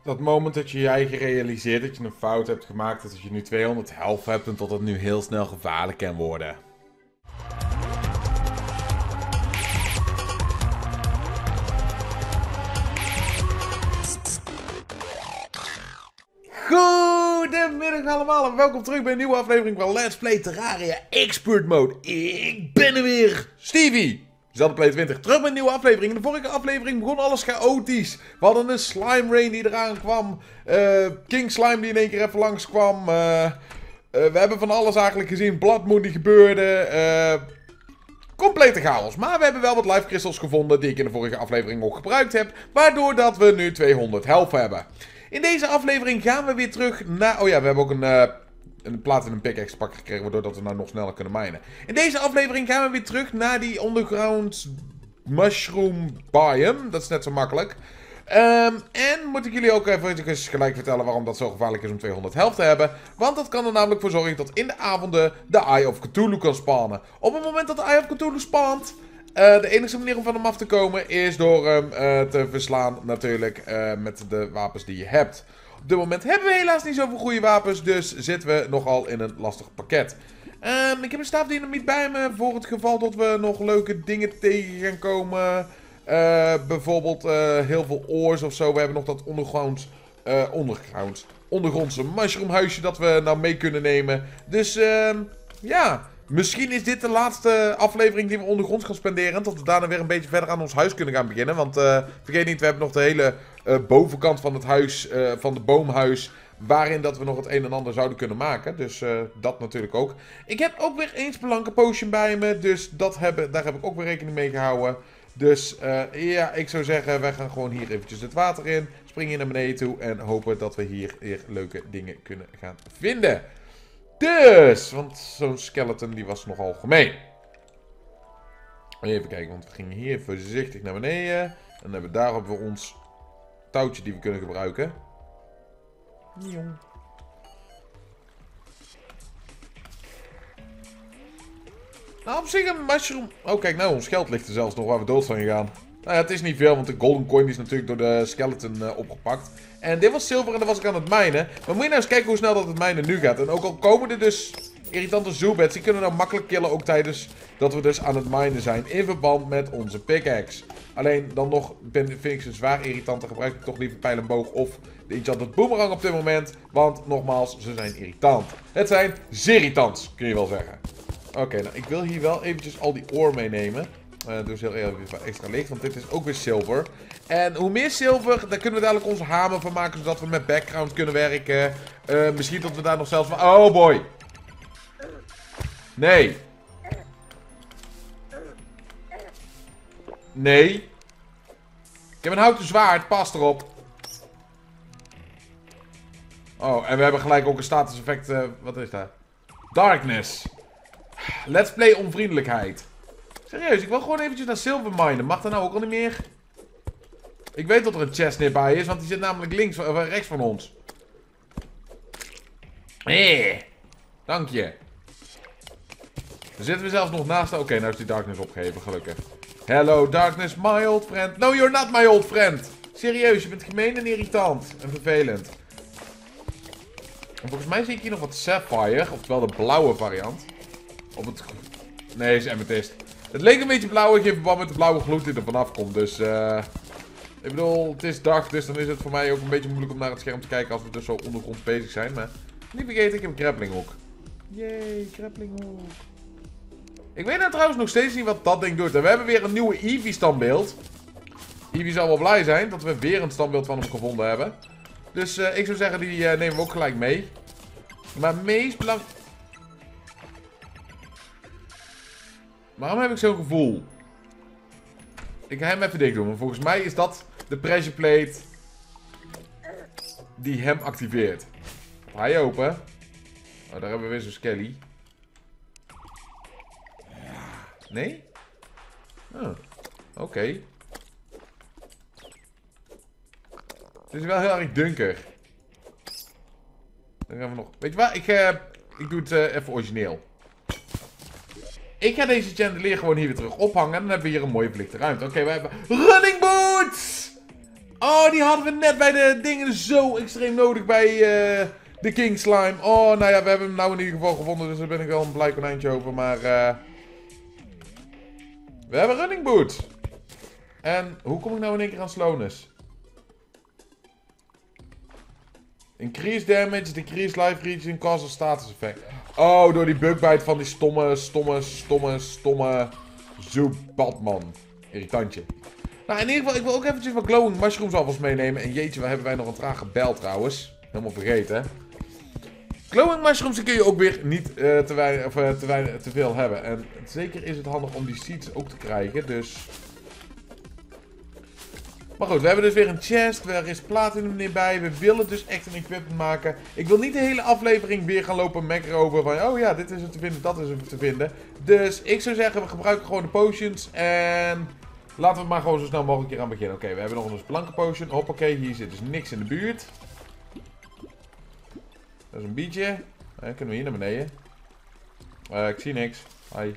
Dat moment dat je jij gerealiseerd dat je een fout hebt gemaakt, dat je nu 200 health hebt en tot het nu heel snel gevaarlijk kan worden. Goedemiddag allemaal en welkom terug bij een nieuwe aflevering van Let's Play Terraria Expert Mode. Ik ben er weer, Stevie. Zelfde Play 20, terug met een nieuwe aflevering. In de vorige aflevering begon alles chaotisch. We hadden een slime rain die eraan kwam. King slime die in één keer even langskwam. We hebben van alles eigenlijk gezien. Blood moon die gebeurde. Complete chaos. Maar we hebben wel wat life crystals gevonden die ik in de vorige aflevering ook gebruikt heb. Waardoor dat we nu 200 health hebben. In deze aflevering gaan we weer terug naar... Oh ja, we hebben ook een platinum pickaxe pakken gekregen, waardoor dat we nou nog sneller kunnen minen. In deze aflevering gaan we weer terug naar die underground mushroom biome. Dat is net zo makkelijk. En moet ik jullie ook even gelijk vertellen waarom dat zo gevaarlijk is om 200 health te hebben. Want dat kan er namelijk voor zorgen dat in de avonden de Eye of Cthulhu kan spawnen. Op het moment dat de Eye of Cthulhu spawnt, de enige manier om van hem af te komen is door hem te verslaan natuurlijk met de wapens die je hebt. Op dit moment hebben we helaas niet zoveel goede wapens, dus zitten we nogal in een lastig pakket. Ik heb een staafdynamiet bij me voor het geval dat we nog leuke dingen tegen gaan komen. Bijvoorbeeld heel veel oors of zo. We hebben nog dat ondergrondse mushroomhuisje dat we nou mee kunnen nemen. Dus ja, misschien is dit de laatste aflevering die we ondergronds gaan spenderen. Dat we daarna weer een beetje verder aan ons huis kunnen gaan beginnen. Want vergeet niet, we hebben nog de hele bovenkant van het huis, van de boomhuis, waarin dat we nog het een en ander zouden kunnen maken. Dus dat natuurlijk ook. Ik heb ook weer eens Blanke Potion bij me. Dus daar heb ik ook weer rekening mee gehouden. Dus ja, ik zou zeggen, wij gaan gewoon hier eventjes het water in. Springen hier naar beneden toe en hopen dat we hier weer leuke dingen kunnen gaan vinden. Dus, want zo'n skeleton die was nogal gemeen. Even kijken, want we gingen hier voorzichtig naar beneden. En dan hebben we daarop weer ons touwtje die we kunnen gebruiken. Jong. Nou, op zich een mushroom... Oh, kijk nou, ons geld ligt er zelfs nog waar we dood zijn gegaan. Nou ja, het is niet veel, want de golden coin is natuurlijk door de skeleton opgepakt. En dit was zilver en dan was ik aan het minen. Maar moet je nou eens kijken hoe snel dat het minen nu gaat. En ook al komen er dus irritante zoobats, die kunnen nou makkelijk killen ook tijdens dat we dus aan het minen zijn. In verband met onze pickaxe. Alleen dan nog vind ik ze zwaar irritant. Dan gebruik ik toch liever pijl en boog of de enchanted boomerang op dit moment. Want nogmaals, ze zijn irritant. Het zijn zeer irritants, kun je wel zeggen. Oké, nou ik wil hier wel eventjes al die ore meenemen. Dus heel even extra licht, want dit is ook weer zilver. En hoe meer zilver, daar kunnen we dadelijk onze hamer van maken, zodat we met background kunnen werken. Misschien dat we daar nog zelfs van... Oh boy! Nee! Nee! Ik heb een houten zwaard, pas erop. Oh, en we hebben gelijk ook een status effect, wat is dat? Darkness. Let's play onvriendelijkheid. Serieus, ik wil gewoon eventjes naar silver minen. Mag dat nou ook al niet meer? Ik weet dat er een chest neerbij is, want die zit namelijk rechts van ons. Dank je. Dan zitten we zelfs nog naast... Oké, nou is die darkness opgeheven, gelukkig. Hello darkness, my old friend. No, you're not my old friend. Serieus, je bent gemeen en irritant. En vervelend. En volgens mij zie ik hier nog wat sapphire, oftewel de blauwe variant. Op het... Nee, is amethyst. Het leek een beetje blauwig in verband met de blauwe gloed die er vanaf komt. Dus ik bedoel, het is dag, dus dan is het voor mij ook een beetje moeilijk om naar het scherm te kijken als we dus zo ondergronds bezig zijn. Maar niet vergeten, ik heb een grappling hook. Yay, grappling hook. Ik weet nou trouwens nog steeds niet wat dat ding doet. En we hebben weer een nieuwe Eevee standbeeld. Eevee zal wel blij zijn dat we weer een standbeeld van hem gevonden hebben. Dus ik zou zeggen, die nemen we ook gelijk mee. Maar meest belangrijk... Waarom heb ik zo'n gevoel? Ik ga hem even dicht doen, want volgens mij is dat de pressure plate die hem activeert. Ga je open? Oh, daar hebben we weer zo'n skelly. Nee? Oh, oké. Het is wel heel erg donker. Dan gaan we nog... Weet je wat? Ik doe het even origineel. Ik ga deze chandelier gewoon hier weer terug ophangen. En dan hebben we hier een mooie verlichte ruimte. Oké, we hebben running boots! Oh, die hadden we net bij de dingen zo extreem nodig bij de King Slime. Oh, nou ja, we hebben hem nou in ieder geval gevonden. Dus daar ben ik wel een blij konijntje over. Maar we hebben Running Boots. En hoe kom ik nou in één keer aan Slowness? Increase damage, decrease life region, cause of status effect. Oh, door die bugbite van die stomme Zubatman. Irritantje. Nou, in ieder geval, ik wil ook eventjes wat glowing mushrooms alvast meenemen. En jeetje, waar hebben wij nog een trage bel trouwens. Helemaal vergeten. Glowing mushrooms die kun je ook weer niet te veel hebben. En zeker is het handig om die seeds ook te krijgen, dus... Maar goed, we hebben dus weer een chest. Er is platinum erbij. We willen dus echt een equipment maken. Ik wil niet de hele aflevering weer gaan lopen mekkeren over van... Oh ja, dit is het te vinden, dat is het te vinden. Dus ik zou zeggen, we gebruiken gewoon de potions. En laten we maar gewoon zo snel mogelijk hier aan beginnen. Oké, we hebben nog een blanke potion. Hoppakee, hier zit dus niks in de buurt. Dat is een beetje. Kunnen we hier naar beneden? Ik zie niks. Hi.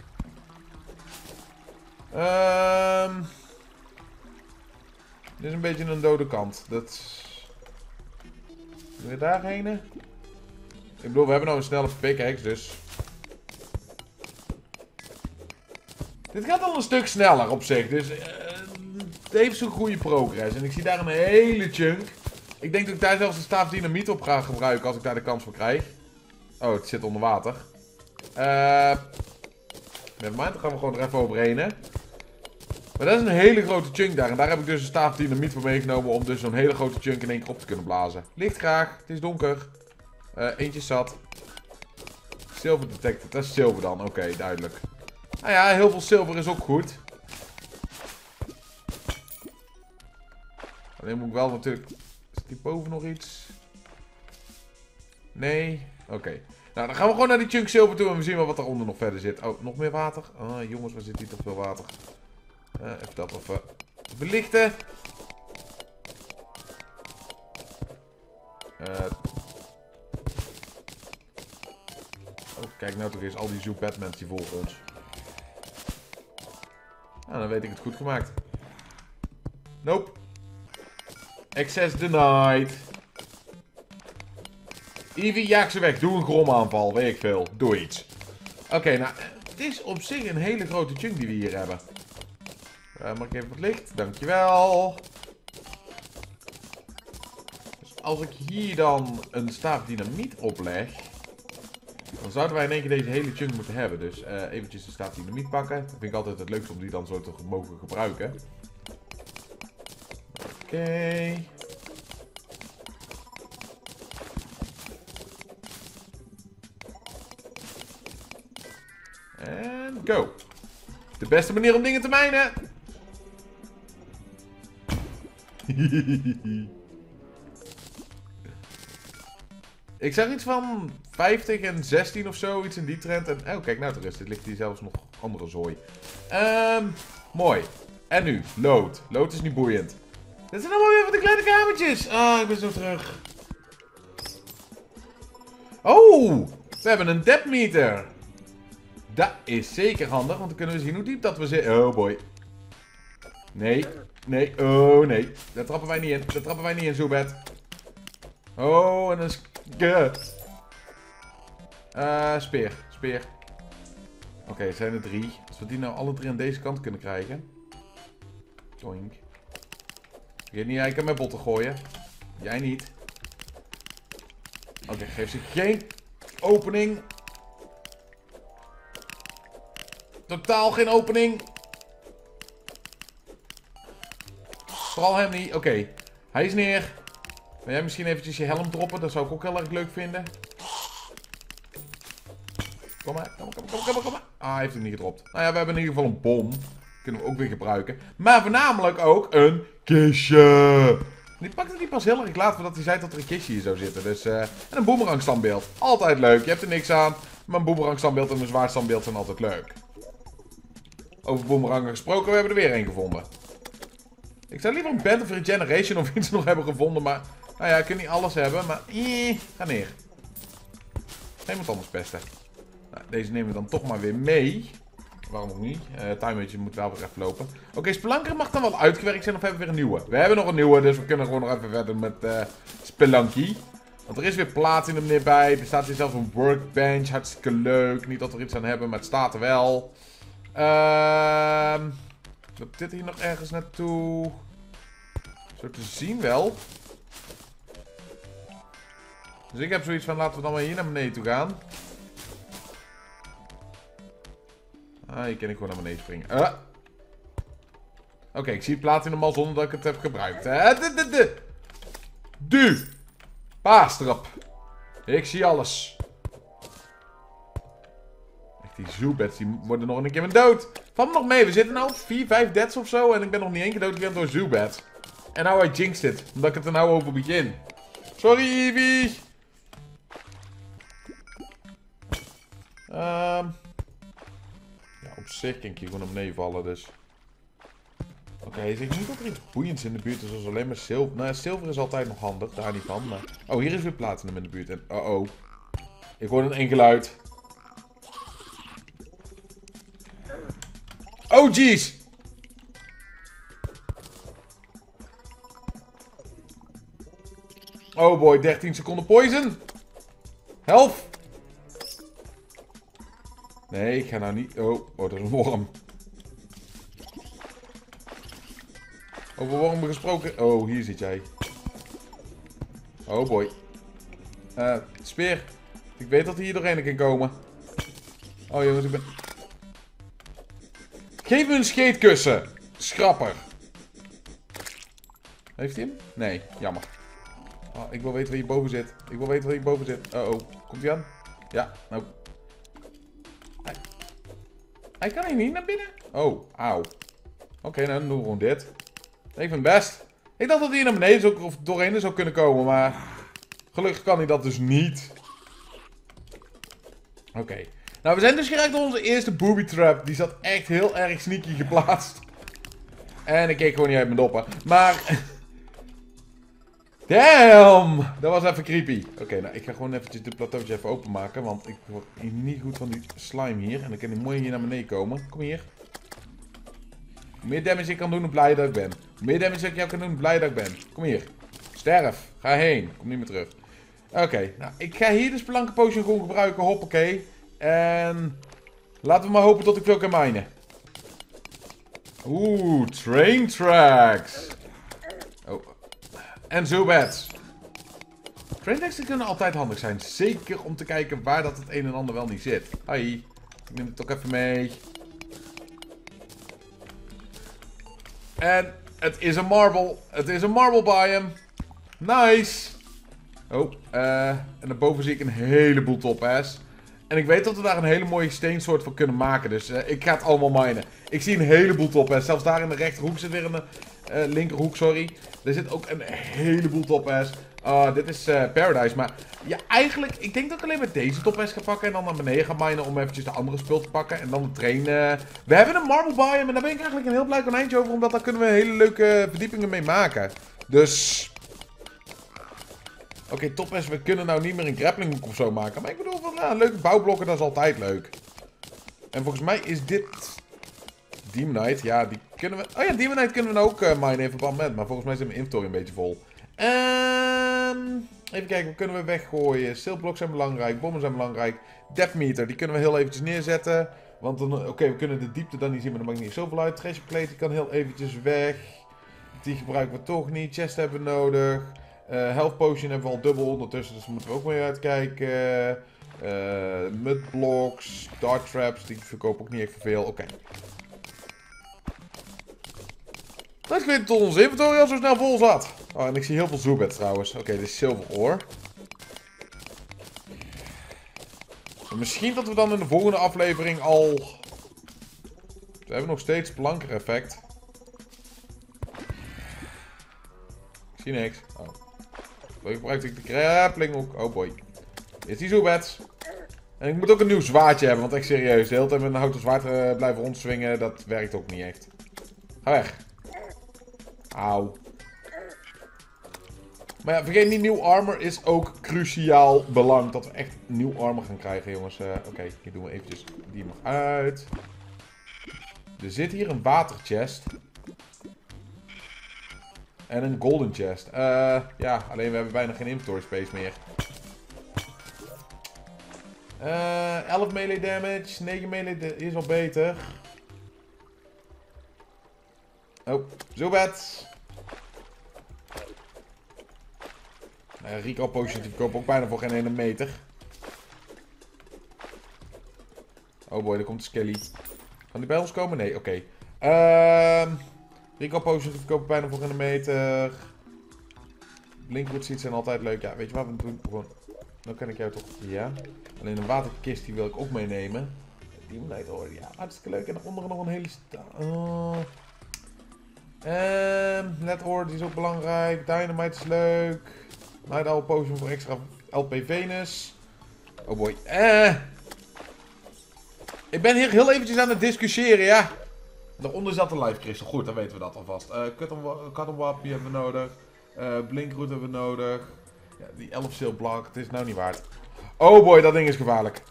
Dit is een beetje een dode kant. Dat... Weer daarheen? Ik bedoel, we hebben nou een snelle pickaxe, dus... Dit gaat al een stuk sneller op zich, dus... het heeft zo'n goede progress. En ik zie daar een hele chunk. Ik denk dat ik daar zelfs de staaf dynamiet op ga gebruiken als ik daar de kans voor krijg. Oh, het zit onder water. Nevermind, dan gaan we gewoon er even overheen, hè. Maar dat is een hele grote chunk daar. En daar heb ik dus een staaf dynamiet voor meegenomen om dus zo'n hele grote chunk in één keer op te kunnen blazen. Licht graag, het is donker. Eentje zat. Silver detected, dat is zilver dan. Oké, duidelijk. Nou ja, heel veel zilver is ook goed. Alleen moet ik wel natuurlijk... Is hierboven nog iets? Nee? Oké. Nou, dan gaan we gewoon naar die chunk zilver toe en we zien wel wat eronder nog verder zit. Oh, nog meer water? Oh, jongens, waar zit hier toch veel water? Even dat even belichten. Oh, kijk nou toch eens, al die Zubatmans die volgen ons. Nou, dan weet ik het goed gemaakt. Nope. Access denied. Eevee, jaag ze weg. Doe een gromaanval, weet ik veel. Doe iets. Oké, nou, het is op zich een hele grote chunk die we hier hebben. Mag ik even wat licht? Dankjewel. Dus als ik hier dan een staaf dynamiet opleg, dan zouden wij in één keer deze hele chunk moeten hebben. Dus eventjes een staaf dynamiet pakken. Dat vind ik altijd het leukste om die dan zo te mogen gebruiken. Oké. En go. De beste manier om dingen te mijnen. Ik zag iets van 50 en 16 of zo, iets in die trend. En oh, kijk nou, er ligt hier zelfs nog andere zooi. Mooi. En nu, lood. Lood is niet boeiend. Dit zijn allemaal weer van de kleine kamertjes. Ah, ik ben zo terug. Oh, we hebben een depth meter. Dat is zeker handig, want dan kunnen we zien hoe diep dat we zitten. Oh boy. Nee. Nee. Oh nee. Daar trappen wij niet in. Daar trappen wij niet in, Zubat. Oh, en dan is... Speer. Speer. Oké, het zijn er 3. Als we die nou alle 3 aan deze kant kunnen krijgen. Zoink. Vergeet niet eigenlijk met botten gooien. Jij niet. Oké, geef ze geen opening. Totaal geen opening. Vooral hem niet. Oké, hij is neer. Wil jij misschien eventjes je helm droppen? Dat zou ik ook heel erg leuk vinden. Kom maar, kom maar. Ah, hij heeft hem niet gedropt. Nou ja, we hebben in ieder geval een bom. Kunnen we ook weer gebruiken. Maar voornamelijk ook een kistje. Die pakte die pas heel erg laat voordat hij zei dat er een kistje hier zou zitten. Dus, en een boemerang standbeeld. Altijd leuk. Je hebt er niks aan. Maar een boemerang standbeeld en een zwaard standbeeld zijn altijd leuk. Over boemerangen gesproken, we hebben er weer één gevonden. Ik zou liever een Band of Regeneration of iets nog hebben gevonden, maar... Nou ja, ik kan niet alles hebben, maar... ga neer. Geen wat anders pesten. Nou, deze nemen we dan toch maar weer mee. waarom ook niet? Timertje moet wel weer even lopen. Oké, Spelunker mag dan wel uitgewerkt zijn of hebben we weer een nieuwe? We hebben nog een nieuwe, dus we kunnen gewoon nog even verder met Spelunky. Want er is weer platinum neerbij. Er staat hier zelfs een workbench. Hartstikke leuk. Niet dat we er iets aan hebben, maar het staat er wel. Loopt dit hier nog ergens naartoe? Zo te zien wel. Dus ik heb zoiets van, laten we dan maar hier naar beneden toe gaan. Hier kan ik gewoon naar beneden springen. Oké, ik zie het platinum al zonder dat ik het heb gebruikt. Du! Paas erop. Ik zie alles. Echt, die zoobeds, die worden nog een keer mijn dood. Valt me nog mee, we zitten nou op 4, 5 deaths of zo. En ik ben nog niet één keer doodgegaan door zoobed. En nou hij jinxed het, omdat ik het er nou over begin. Sorry, Eevee. Ja, op zich kan ik hier gewoon naar beneden vallen, dus. Oké, hij zegt niet dat er iets boeiends in de buurt is, zoals alleen maar zilver. Nou, zilver is altijd nog handig, daar niet van. Maar... Oh, hier is weer platinum in de buurt. En oh. Ik hoor een enkel uit. Oh, jeez. Oh boy, 13 seconden poison. Help. Nee, ik ga nou niet... Oh, dat is een worm. Over wormen gesproken. Oh, hier zit jij. Oh boy. Speer. Ik weet dat hij hier doorheen kan komen. Oh jongens, ik ben... Geef me een scheetkussen. Schrapper. Heeft hij hem? Nee, jammer. Oh, ik wil weten waar hierboven zit. Ik wil weten waar hierboven zit. Oh. Komt hij aan? Ja, nou. Hij kan hier niet naar binnen. Oh, auw. Oké, nou dan doen we gewoon dit. Ik vind het best. Ik dacht dat hij hier naar beneden of doorheen zou kunnen komen, maar gelukkig kan hij dat dus niet. Oké. Nou, we zijn dus geraakt door onze eerste booby trap. Die zat echt heel erg sneaky geplaatst. En ik keek gewoon niet uit mijn doppen. Maar... Damn! Dat was even creepy. Oké, nou, ik ga gewoon eventjes dit plateautje even openmaken. Want ik word hier niet goed van die slime hier. En dan kan hij mooi hier naar beneden komen. Kom hier. Hoe meer damage ik kan doen, hoe blij dat ik ben. Hoe meer damage ik jou kan doen, hoe blij dat ik ben. Kom hier. Sterf. Ga heen. Kom niet meer terug. Oké, nou, ik ga hier de Spelunker Potion gewoon gebruiken. Hoppakee. En laten we maar hopen dat ik veel kan minen. Oeh, train tracks. Oh. En zoobeds. Train tracks kunnen altijd handig zijn. Zeker om te kijken waar dat het een en ander wel niet zit. Hi. Ik neem het ook even mee. En het is een marble. Het is een marble biome. Nice. Oh, en daarboven zie ik een heleboel top-ass. En ik weet dat we daar een hele mooie steensoort van kunnen maken. Dus ik ga het allemaal minen. Ik zie een heleboel top-ass. Zelfs daar in de rechterhoek zit weer een... linkerhoek, sorry. Er zit ook een heleboel top-ass. Dit is Paradise. Maar ja, eigenlijk... Ik denk dat ik alleen maar deze top-ass ga pakken. En dan naar beneden ga minen om eventjes de andere spul te pakken. En dan de train... We hebben een marble biome. En daar ben ik eigenlijk een heel blij konijntje over. Omdat daar kunnen we hele leuke verdiepingen mee maken. Dus... Oké, top-ass, we kunnen nou niet meer een grappling hook of zo maken. Maar ik bedoel, van, ja, leuke bouwblokken, dat is altijd leuk. En volgens mij is dit... Demonite, ja, die kunnen we... Oh ja, Demonite kunnen we nou ook minen in verband met. Maar volgens mij zit mijn inventory een beetje vol. Even kijken, wat kunnen we weggooien? Steelblocks zijn belangrijk, bommen zijn belangrijk. Depth meter, die kunnen we heel eventjes neerzetten. Want dan, oké, we kunnen de diepte dan niet zien, maar dat maakt niet zoveel uit. Treasure plate, die kan heel eventjes weg. Die gebruiken we toch niet. Chest hebben we nodig. Health potion hebben we al dubbel ondertussen, dus daar moeten we ook mee uitkijken. Mudblocks, dart traps, die verkopen ook niet echt veel. Oké. Dat ik weet dat onze inventory al zo snel vol zat. Oh, en ik zie heel veel zoobeds trouwens. Oké, dit is silver ore. En misschien dat we dan in de volgende aflevering al... We hebben nog steeds Spelunker effect. Ik zie niks. Oh. Dan gebruik ik de grappling ook. Oh boy. Is die zoobeds. En ik moet ook een nieuw zwaardje hebben, want echt serieus. De hele tijd met een houten zwaard blijven rondzwingen, dat werkt ook niet echt. Ga weg. Auw. Maar ja, vergeet niet, nieuw armor is ook cruciaal belang. Dat we echt nieuw armor gaan krijgen, jongens. Oké, hier doen we eventjes die mag uit. Er zit hier een waterchest. En een golden chest. Ja, alleen we hebben bijna geen inventory space meer. 11 melee damage. 9 melee is al beter. Oh, zo bad. Recall potions die verkopen ook bijna voor geen ene meter. Oh boy, daar komt de skelly. Kan die bij ons komen? Nee, oké. Recall potions die verkopen bijna voor geen meter. Blinkwood seeds zijn altijd leuk. Ja, weet je wat we doen? Gewoon. Dan kan ik jou toch... Ja. Alleen een waterkist die wil ik ook meenemen. Die moet uit horen. Ja, hartstikke leuk. En daaronder nog een hele... Net ore, die is ook belangrijk. Dynamite is leuk. Night Owl Potion voor extra LP Venus. Oh boy. Ik ben hier heel eventjes aan het discussiëren, ja. Daaronder zat een life crystal. Goed, dan weten we dat alvast. Cotton Wap hebben we nodig. Blinkroot hebben we nodig. Ja, die 11 Silk Block, het is nou niet waard. Oh boy, dat ding is gevaarlijk.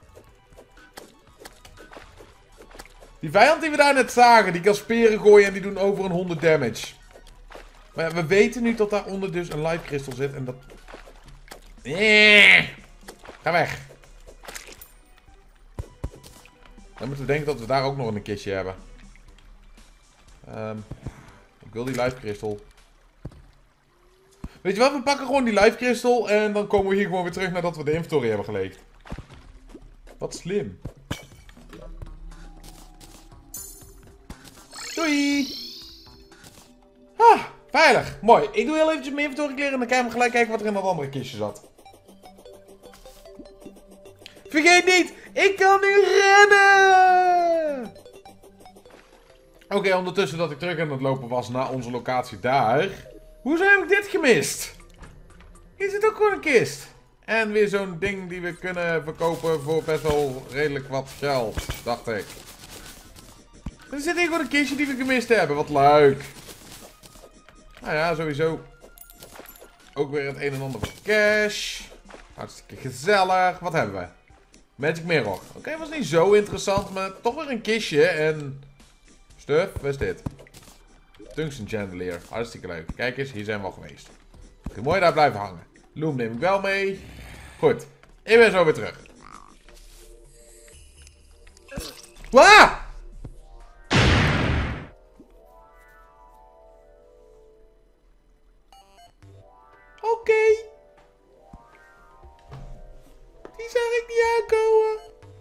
Die vijand die we daar net zagen, die kan speren gooien en die doen over een 100 damage. Maar ja, we weten nu dat daaronder dus een life crystal zit en dat... Ga weg. Dan moeten we denken dat we daar ook nog een kistje hebben. Ik wil die life crystal. Weet je wat, we pakken gewoon die life crystal en dan komen we hier gewoon weer terug nadat we de inventory hebben geleegd. Wat slim. Doei! Ah, veilig. Mooi. Ik doe heel eventjes mijn inventory kleren en dan kan je gelijk kijken wat er in dat andere kistje zat. Vergeet niet, ik kan nu rennen! Oké, ondertussen dat ik terug aan het lopen was naar onze locatie daar. Hoezo heb ik dit gemist? Hier zit ook gewoon een kist. En weer zo'n ding die we kunnen verkopen voor best wel redelijk wat geld, dacht ik. Er zit hier gewoon een kistje die we gemist hebben. Wat leuk. Nou ja, sowieso. Ook weer het een en ander voor cash. Hartstikke gezellig. Wat hebben we? Magic Mirror. Oké, was niet zo interessant, maar toch weer een kistje. En... Stuff, wat is dit? Tungsten Chandelier. Hartstikke leuk. Kijk eens, hier zijn we al geweest. Kun je mooi daar blijven hangen. Loom neem ik wel mee. Goed. Ik ben zo weer terug. Waaah! Oké. Die zag ik niet aankomen.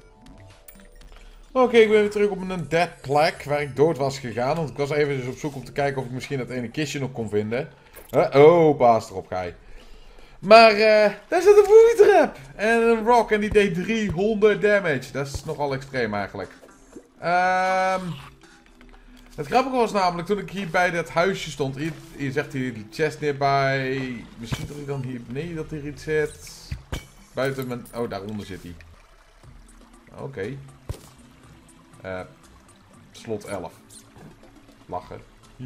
Oké, ik ben weer terug op een dead plek waar ik dood was gegaan. Want ik was even op zoek om te kijken of ik misschien dat ene kistje nog kon vinden. Oh, baas erop ga je. Maar daar zit een booby trap. En een rock en die deed 300 damage. Dat is nogal extreem eigenlijk. Het grappige was namelijk toen ik hier bij dat huisje stond. Hier zegt hij die chest nearby. Misschien dat hij dan hier beneden dat er iets zit. Buiten mijn... Oh, daaronder zit hij. Oké. Slot 11. Lachen.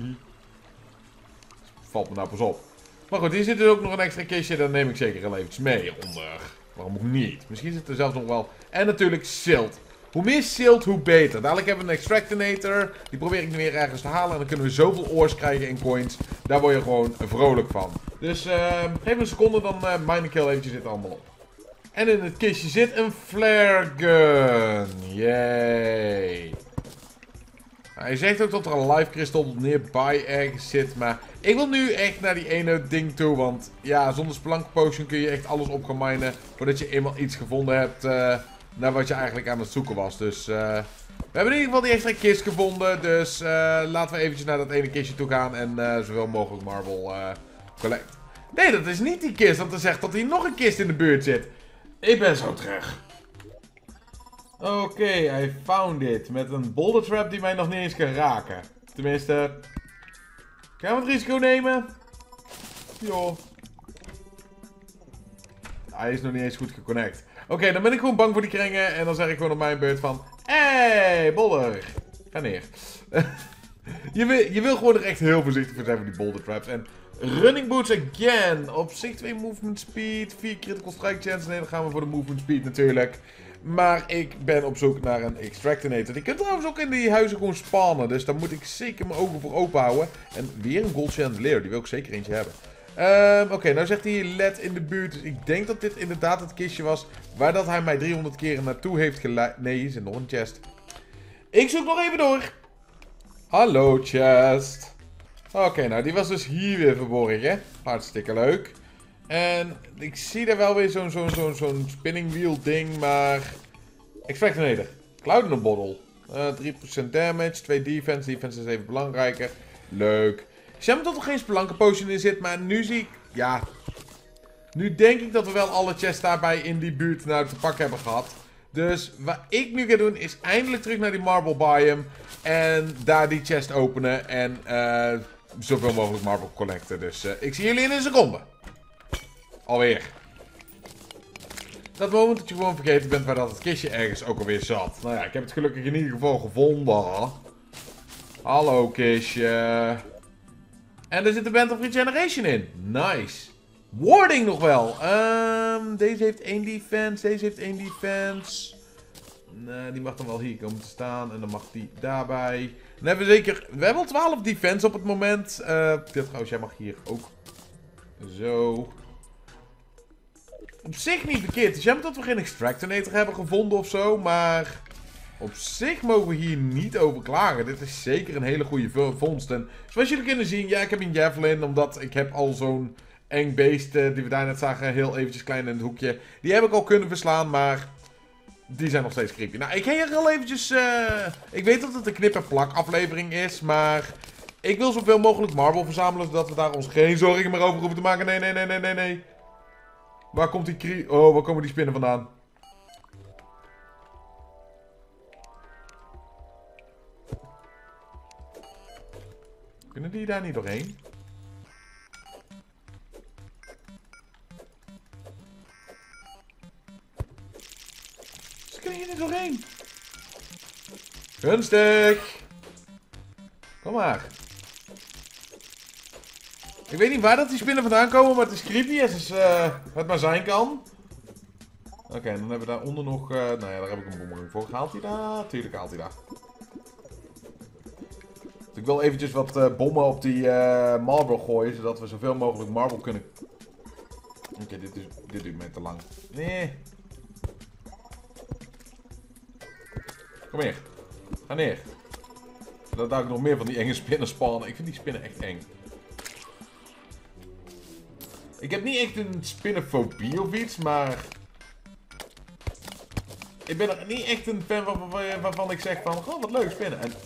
Valt me nou pas op. Maar goed, hier zit dus ook nog een extra kistje. Dan neem ik zeker heel eventjes mee onder. Waarom ook niet? Misschien zit er zelfs nog wel... En natuurlijk silt. Hoe meer silt, hoe beter. Dadelijk hebben we een extractinator. Die probeer ik nu weer ergens te halen. En dan kunnen we zoveel ores krijgen in coins. Daar word je gewoon vrolijk van. Dus geef me een seconde, dan mine ik heel eventjes dit allemaal op. En in het kistje zit een flare gun. Yay. Hij zegt ook dat er een life crystal nearby ergens zit. Maar ik wil nu echt naar die ene ding toe. Want ja, zonder Spelunk Potion kun je echt alles op gaan minen. Voordat je eenmaal iets gevonden hebt naar wat je eigenlijk aan het zoeken was. Dus we hebben in ieder geval die extra kist gevonden. Dus laten we eventjes naar dat ene kistje toe gaan. En zoveel mogelijk marble collect. Nee, dat is niet die kist. Want er zegt dat hier nog een kist in de buurt zit. Ik ben zo terug. Oké, I found it. Met een boulder trap die mij nog niet eens kan raken. Tenminste... Gaan we het risico nemen? Joh. Hij is nog niet eens goed geconnect. Oké, dan ben ik gewoon bang voor die kringen. En dan zeg ik gewoon op mijn beurt van... Hey, boulder. Ga neer. je wil gewoon er echt heel voorzichtig voor zijn voor die boulder traps. En running boots again. Op zich 2 movement speed. 4 critical strike chance. Nee, dan gaan we voor de movement speed natuurlijk. Maar ik ben op zoek naar een extractinator. Die kunt trouwens ook in die huizen gewoon spawnen. Dus daar moet ik zeker mijn ogen voor open houden. En weer een gold chandelier. Die wil ik zeker eentje hebben. Oké, nou zegt hij hier LED in de buurt. Dus ik denk dat dit inderdaad het kistje was waar dat hij mij 300 keer naartoe heeft geleid. Nee, hier zit nog een chest. Ik zoek nog even door. Hallo chest. Oké, nou die was dus hier weer verborgen. Hartstikke leuk. En ik zie daar wel weer zo'n spinning wheel ding, maar... Extractinator. Cloud in a bottle. 3% damage, 2 defense. Defense is even belangrijker. Leuk. Jammer dat er geen Spelunker potion in zit, maar nu zie ik... Ja. Nu denk ik dat we wel alle chests daarbij in die buurt nou te pakken hebben gehad. Dus wat ik nu ga doen is eindelijk terug naar die marble biome. En daar die chest openen en zoveel mogelijk marble collecten. Dus ik zie jullie in een seconde. Alweer. Dat moment dat je gewoon vergeten bent waar dat het kistje ergens ook alweer zat. Nou ja, ik heb het gelukkig in ieder geval gevonden. Hallo kistje. En er zit een Band of Regeneration in. Nice. Warding nog wel. Deze heeft 1 defense. Deze heeft 1 defense. Die mag dan wel hier komen te staan. En dan mag die daarbij. Dan hebben we zeker... We hebben al 12 defense op het moment. Trouwens, jij mag hier ook. Zo. Op zich niet verkeerd. Het is jammer dat we geen extractinator hebben gevonden of zo. Maar op zich mogen we hier niet over klagen. Dit is zeker een hele goede vondst. En zoals jullie kunnen zien, ja, ik heb een javelin. Omdat ik heb al zo'n eng beest die we daar net zagen. Heel eventjes klein in het hoekje. Die heb ik al kunnen verslaan, maar die zijn nog steeds creepy. Nou, ik ga hier al eventjes... ik weet dat het een knip en plak aflevering is, maar... Ik wil zoveel mogelijk marble verzamelen, zodat we daar ons geen zorgen meer over hoeven te maken. Nee. Waar komt die Oh, waar komen die spinnen vandaan? Kunnen die daar niet doorheen? Ze kunnen hier niet doorheen. Gunstig. Kom maar. Ik weet niet waar dat die spinnen vandaan komen, maar het is creepy als het maar zijn kan. Oké, dan hebben we daaronder nog... nou ja, daar heb ik een boemerang voor. Haalt hij daar? Tuurlijk haalt hij daar. Dus ik wil eventjes wat bommen op die marble gooien, zodat we zoveel mogelijk marble kunnen... Oké, dit duurt mij te lang. Nee. Kom hier. Ga neer. Zodat daar ook nog meer van die enge spinnen spawnen. Ik vind die spinnen echt eng. Ik heb niet echt een spinnenfobie of iets, maar... Ik ben er niet echt een fan waarvan ik zeg van... Oh, wat leuk spinnen. En...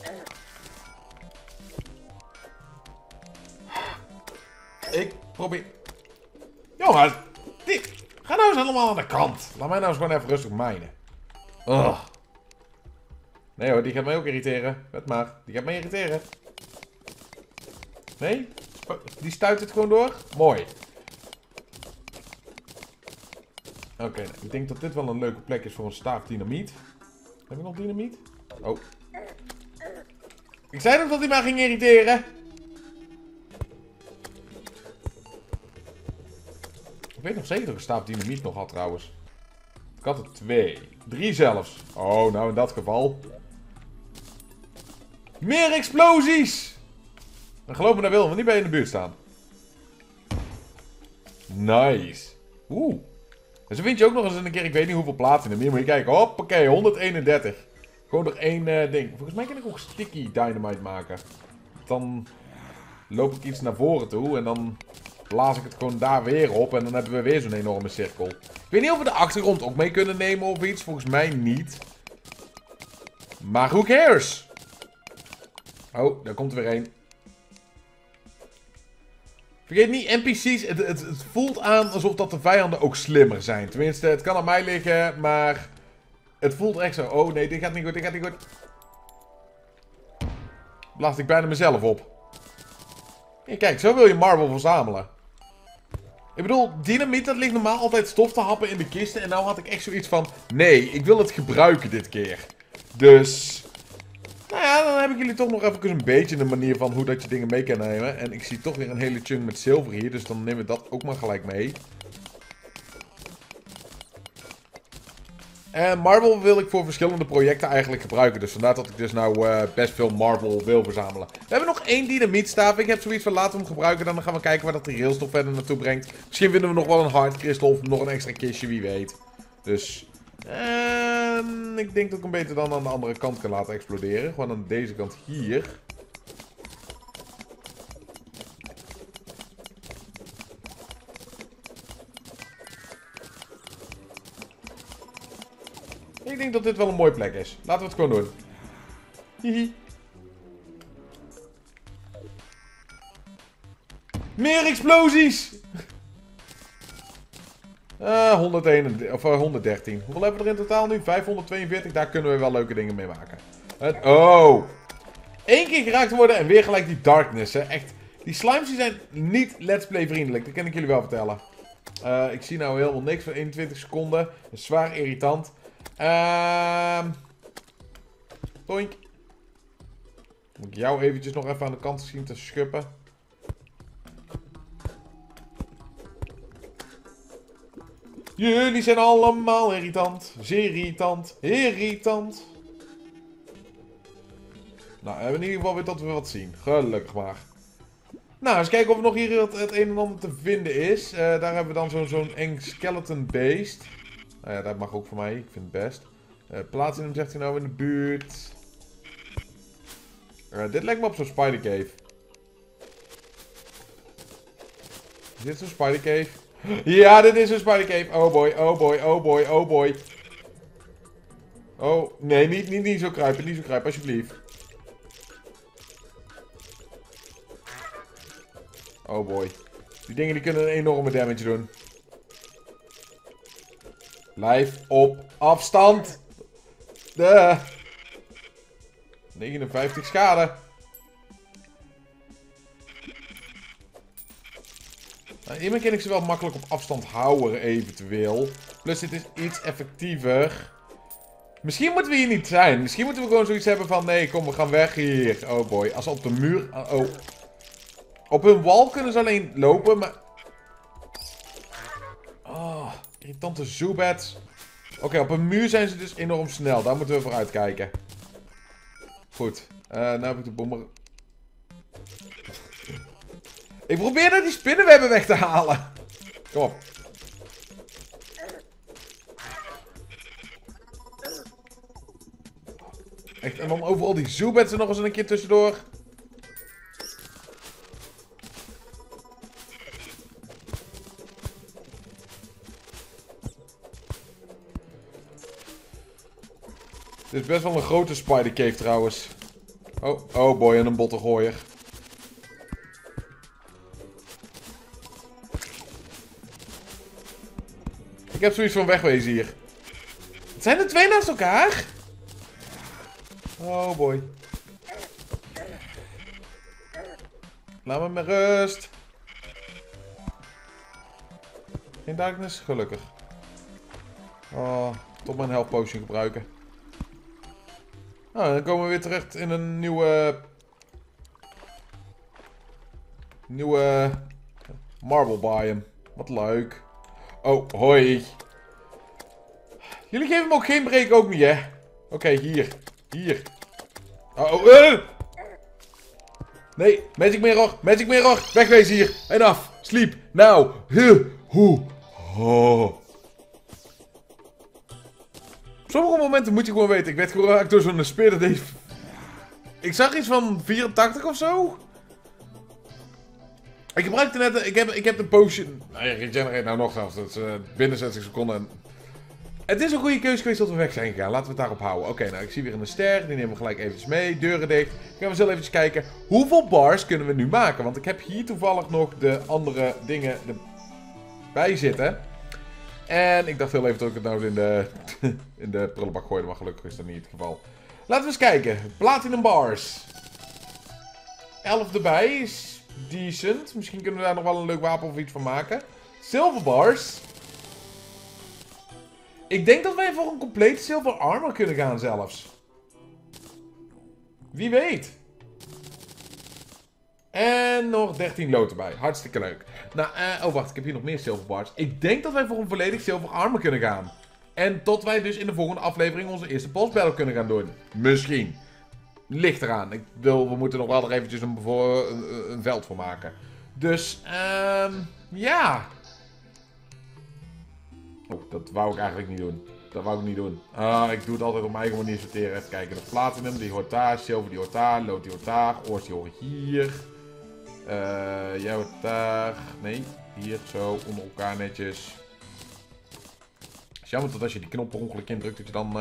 Ik probeer... Jongens, ga nou eens allemaal aan de kant. Laat mij nou eens gewoon even rustig mijnen. Ugh. Nee hoor, die gaat mij ook irriteren. Vet maar, die gaat mij irriteren. Nee? Die stuit het gewoon door? Mooi. Oké, nou, ik denk dat dit wel een leuke plek is voor een staaf dynamiet. Heb ik nog dynamiet? Oh. Ik zei nog dat hij mij ging irriteren. Ik weet nog zeker dat ik een staaf dynamiet nog had trouwens. Ik had er 2. 3 zelfs. Oh, nou in dat geval. Meer explosies! Dan geloof me dat wil, want niet bij je in de buurt staan. Nice. Oeh. En zo vind je ook nog eens een keer, ik weet niet hoeveel plaatsen in de meer, moet je kijken. Hoppakee, 131. Gewoon nog één ding. Volgens mij kan ik ook sticky dynamite maken. Dan loop ik iets naar voren toe en dan blaas ik het gewoon daar weer op. En dan hebben we weer zo'n enorme cirkel. Ik weet niet of we de achtergrond ook mee kunnen nemen of iets. Volgens mij niet. Maar who cares? Oh, daar komt er weer één. Vergeet niet, NPC's, het voelt aan alsof dat de vijanden ook slimmer zijn. Tenminste, het kan aan mij liggen, maar het voelt echt zo. Oh nee, dit gaat niet goed, dit gaat niet goed. Blaas ik bijna mezelf op. Ja, kijk, zo wil je marble verzamelen. Ik bedoel, dynamiet, dat ligt normaal altijd stof te happen in de kisten. En nou had ik echt zoiets van, nee, ik wil het gebruiken dit keer. Dus... Nou ja, dan heb ik jullie toch nog even een beetje een manier van hoe dat je dingen mee kan nemen. En ik zie toch weer een hele chunk met zilver hier, dus dan nemen we dat ook maar gelijk mee. En Marble wil ik voor verschillende projecten eigenlijk gebruiken. Dus vandaar dat ik dus nou best veel Marble wil verzamelen. We hebben nog 1 dynamietstaaf. Ik heb zoiets van laten we hem gebruiken. Dan gaan we kijken waar dat de railstof verder naartoe brengt. Misschien vinden we nog wel een hard crystal of nog een extra kistje, wie weet. Dus ik denk dat ik hem beter dan aan de andere kant kan laten exploderen. Gewoon aan deze kant hier. Ik denk dat dit wel een mooie plek is. Laten we het gewoon doen. Hihi. Meer explosies! 113. Hoeveel hebben we er in totaal nu? 542. Daar kunnen we wel leuke dingen mee maken. Oh! 1 keer geraakt worden en weer gelijk die darkness. Hè. Echt. Die slimes die zijn niet let's play vriendelijk. Dat kan ik jullie wel vertellen. Ik zie nou helemaal niks voor 21 seconden. Dat is zwaar irritant. Toink. Moet ik jou eventjes nog even aan de kant zien te schuppen. Jullie zijn allemaal irritant. Zeer irritant. Irritant. Nou, we hebben in ieder geval weer dat we wat zien. Gelukkig maar. Nou, eens kijken of er nog hier het een en ander te vinden is. Daar hebben we dan zo'n eng skeleton beest. Nou ja, dat mag ook voor mij. Ik vind het best. Platinum zegt hij nou in de buurt. Dit lijkt me op zo'n spider cave. Is dit zo'n spider cave? Ja, dit is een spider cave. Oh boy, oh boy, oh boy, oh boy. Oh, nee, niet zo kruipen, niet zo kruipen, alsjeblieft. Oh boy. Die dingen die kunnen een enorme damage doen. Blijf op afstand. 59 schade. Nou, hiermee kan ik ze wel makkelijk op afstand houden, eventueel. Plus, dit is iets effectiever. Misschien moeten we hier niet zijn. Misschien moeten we gewoon zoiets hebben van... Nee, kom, we gaan weg hier. Oh boy. Als ze op de muur... Oh. Op hun wal kunnen ze alleen lopen, maar... Oh, irritante zoobats. Oké, op een muur zijn ze dus enorm snel. Daar moeten we voor uitkijken. Goed. Nou heb ik de bommer... Ik probeer nou die spinnenwebben weg te halen. Kom op. Echt, en dan overal die zoobats er nog eens een keer tussendoor. Dit is best wel een grote spider cave trouwens. Oh boy, en een bottegooier. Ik heb zoiets van wegwezen hier. Het zijn er 2 naast elkaar? Oh boy. Laat me met rust. Geen darkness? Gelukkig. Oh, toch mijn health potion gebruiken. Nou, dan komen we weer terecht in een nieuwe marble biome. Wat leuk. Oh, hoi. Jullie geven me ook geen break ook niet, hè? Oké, hier. Hier. Nee, Magic Mirror. Magic Mirror. Wegwezen hier. En af. Sleep. Nou. Op sommige momenten moet je gewoon weten. Ik werd geraakt door zo'n speler deze... Ik zag iets van 84 of zo. Ik gebruikte net... Ik heb een potion... Nou, je regenerate nou nog zelfs. Dat is binnen 60 seconden. Het is een goede keuze geweest dat we weg zijn gegaan. Laten we het daarop houden. Oké, nou ik zie weer een ster. Die nemen we gelijk eventjes mee. Deuren dicht. Dan gaan we zo eventjes kijken. Hoeveel bars kunnen we nu maken? Want ik heb hier toevallig nog de andere dingen erbij zitten. En ik dacht heel even dat ik het nou in de prullenbak gooide. Maar gelukkig is dat niet het geval. Laten we eens kijken. Platinum bars. 11 erbij is decent. Misschien kunnen we daar nog wel een leuk wapen of iets van maken. Silver bars. Ik denk dat wij voor een complete silver armor kunnen gaan zelfs. Wie weet. En nog 13 lood erbij. Hartstikke leuk. Nou, oh wacht, ik heb hier nog meer silver bars. Ik denk dat wij voor een volledig silver armor kunnen gaan. En tot wij dus in de volgende aflevering onze eerste boss battle kunnen gaan doen. Misschien. Ligt eraan. We moeten nog wel er eventjes een veld voor maken. Dus, ja. Oh, dat wou ik eigenlijk niet doen. Dat wou ik niet doen. Ik doe het altijd op mijn eigen manier sorteren. Even kijken. De platinum, die hoort daar. Silver, die hoort daar. Lood, die hoort daar. Oors, die hoort hier. Jij hoort daar. Nee, hier. Zo, onder elkaar netjes. Het is jammer dat als je die knop per ongeluk indrukt, dat je dan...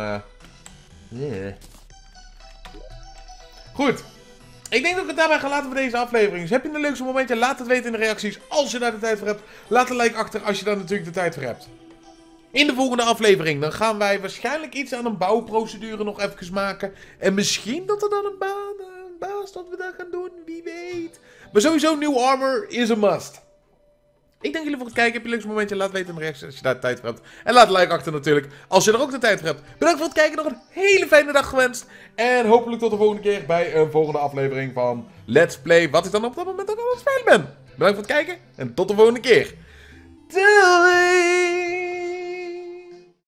Goed. Ik denk dat ik het daarbij ga laten voor deze aflevering. Dus heb je een leukste momentje? Laat het weten in de reacties als je daar de tijd voor hebt. Laat een like achter als je daar natuurlijk de tijd voor hebt. In de volgende aflevering dan gaan wij waarschijnlijk iets aan een bouwprocedure nog even maken. En misschien dat er dan een baas dat we dat gaan doen. Wie weet. Maar sowieso nieuw armor is een must. Ik dank jullie voor het kijken. Heb je een leukste momentje? Laat weten in de reacties als je daar de tijd voor hebt. En laat een like achter natuurlijk als je er ook de tijd voor hebt. Bedankt voor het kijken. Nog een hele fijne dag gewenst. En hopelijk tot de volgende keer bij een volgende aflevering van Let's Play. Wat ik dan op dat moment ook aan het spelen ben. Bedankt voor het kijken. En tot de volgende keer. Doei!